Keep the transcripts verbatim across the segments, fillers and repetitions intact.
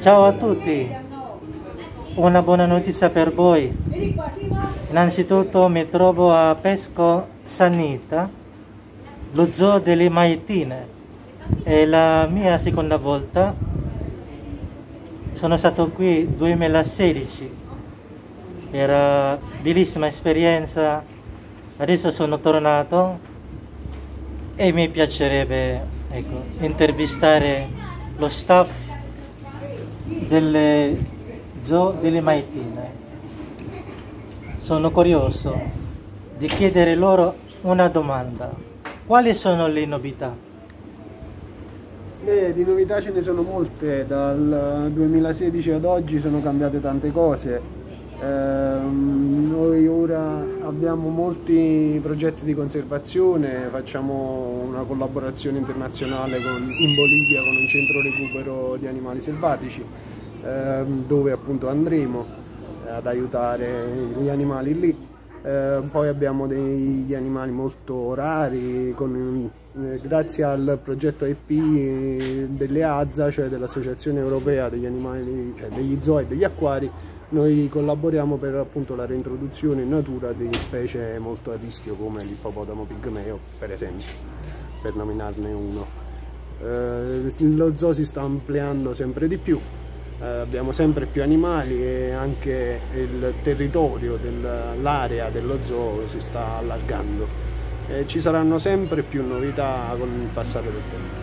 Ciao a tutti, una buona notizia per voi. Innanzitutto mi trovo a Pesco Sannita, lo zoo delle Maietine. È la mia seconda volta. Sono stato qui nel duemilasedici. Era bellissima esperienza. Adesso sono tornato e mi piacerebbe, ecco, intervistare lo staff delle zoo delle Maietine. Sono curioso di chiedere loro una domanda. Quali sono le novità? Beh, di novità ce ne sono molte. Dal duemilasedici ad oggi sono cambiate tante cose. Ehm, noi ora abbiamo molti progetti di conservazione, facciamo una collaborazione internazionale con, in Bolivia con un centro recupero di animali selvatici, ehm, dove appunto andremo ad aiutare gli animali lì. Eh, poi abbiamo degli animali molto rari, con, eh, grazie al progetto I P delle A Z A, cioè dell'Associazione Europea degli Animali, cioè degli Zoo e degli Acquari. Noi collaboriamo per appunto la reintroduzione in natura di specie molto a rischio come l'ippopotamo pigmeo, per esempio, per nominarne uno. Eh, lo zoo si sta ampliando sempre di più. Eh, abbiamo sempre più animali e anche il territorio dell'area dello zoo si sta allargando e ci saranno sempre più novità con il passare del tempo.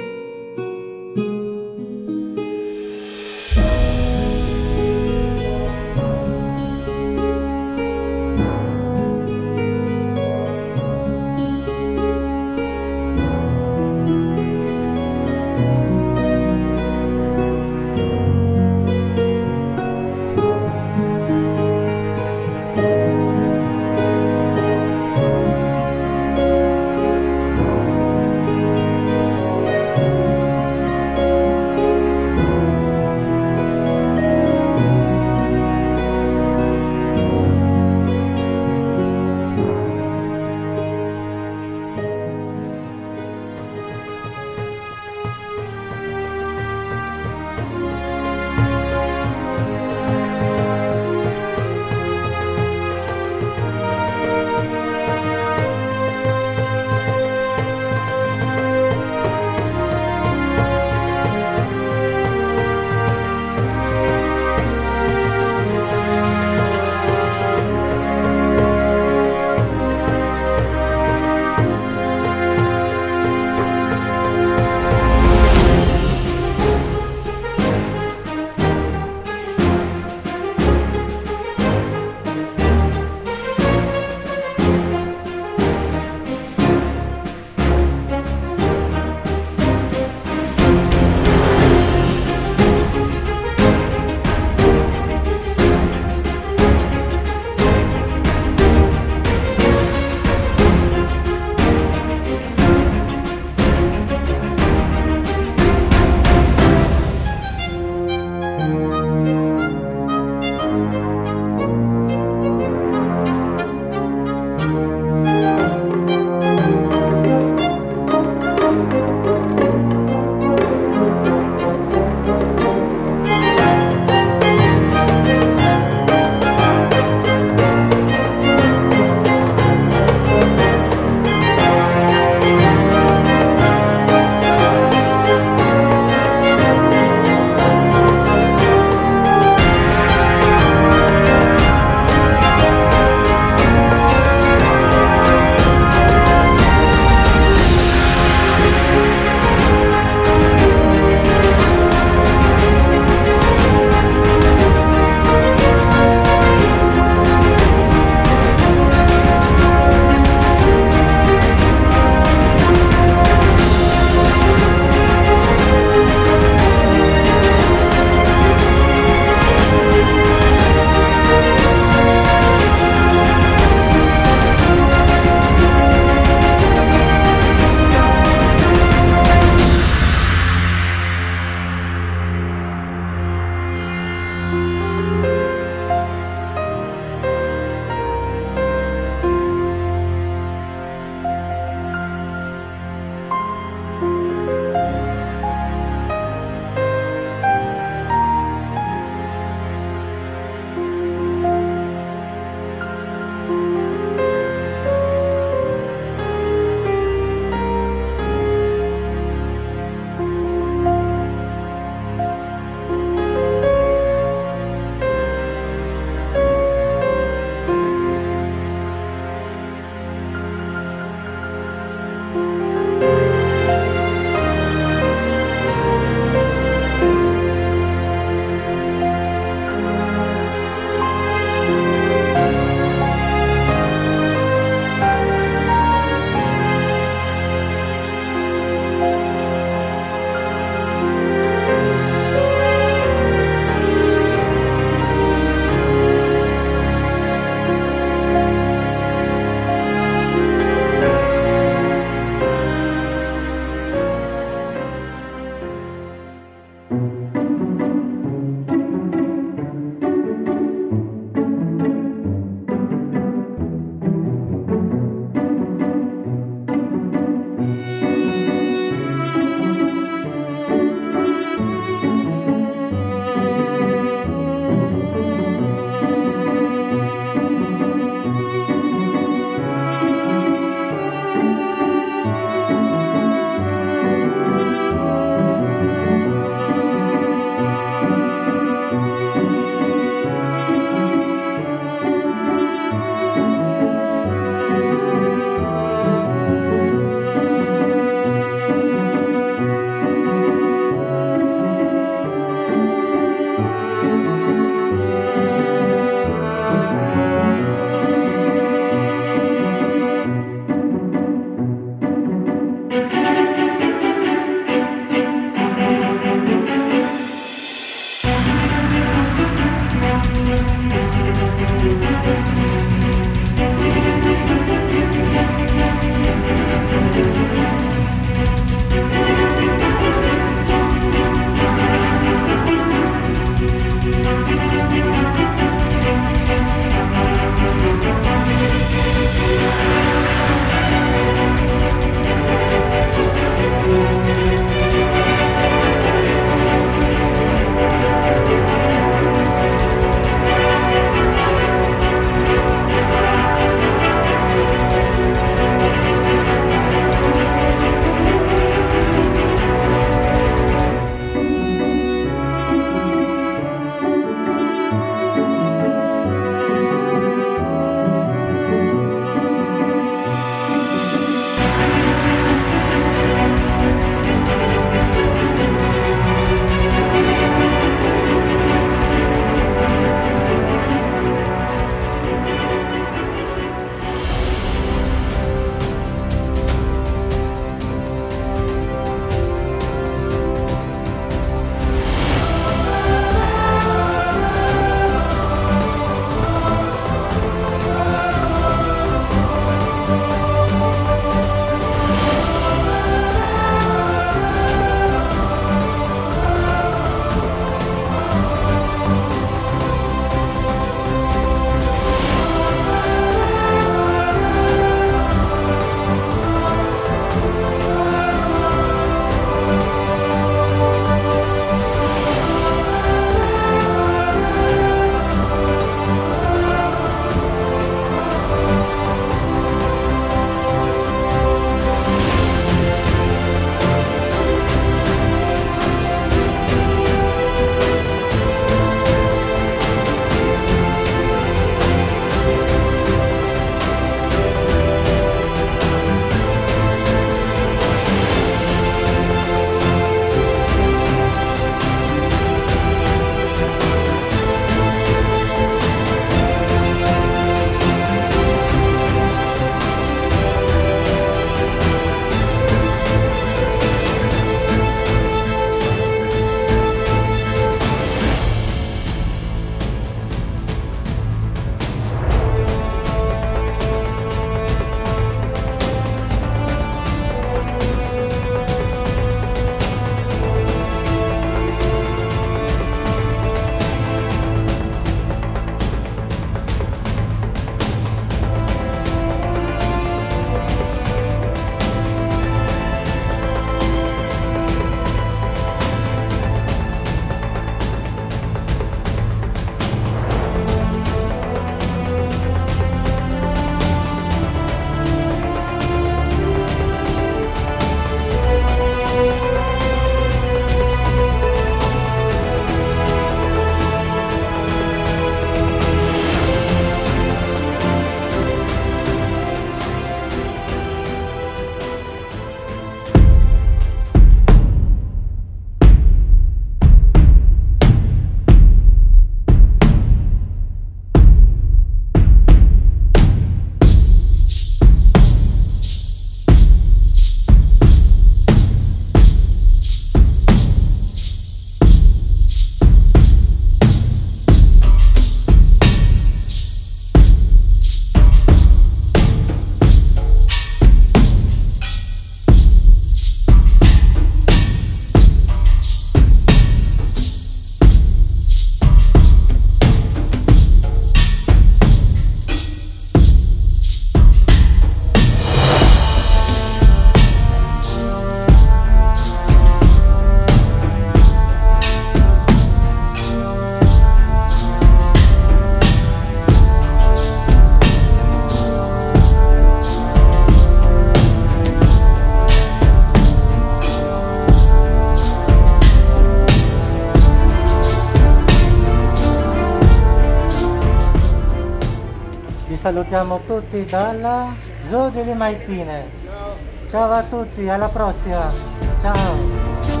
salutiamo tutti dalla Zoo delle Maitine. Ciao a tutti, alla prossima. Ciao.